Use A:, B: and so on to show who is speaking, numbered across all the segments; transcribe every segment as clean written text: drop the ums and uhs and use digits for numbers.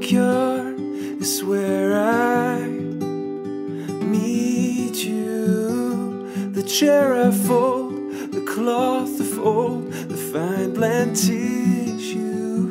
A: backyard is where I meet you. The chair I fold, the cloth I fold, the fine blend tissue.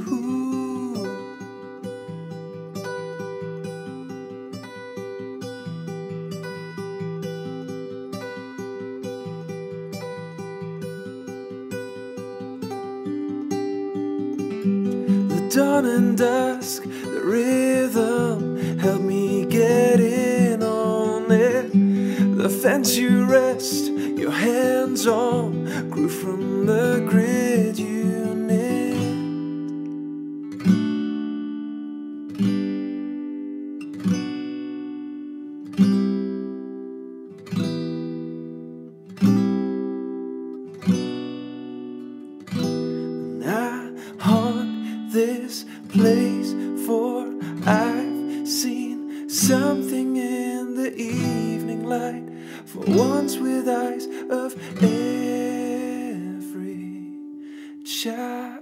A: Dawn and dusk, the rhythm helped me get in on it. The fence you rest your hands on grew from the grid you knit. And I haunt this place, for I've seen something in the evening light, for once with eyes of every child.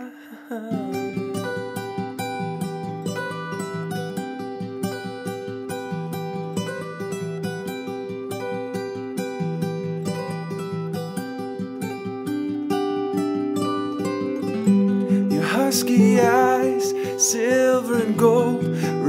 A: Husky eyes, silver and gold,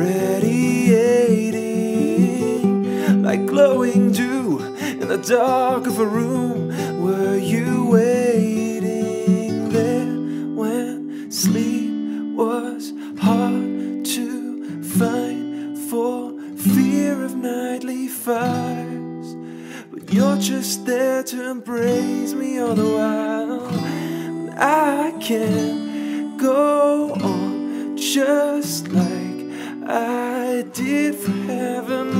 A: radiating like glowing dew in the dark of a room. Were you waiting there when sleep was hard to find for fear of nightly fires? But you're just there to embrace me all the while. I can't go on just like I did for heaven.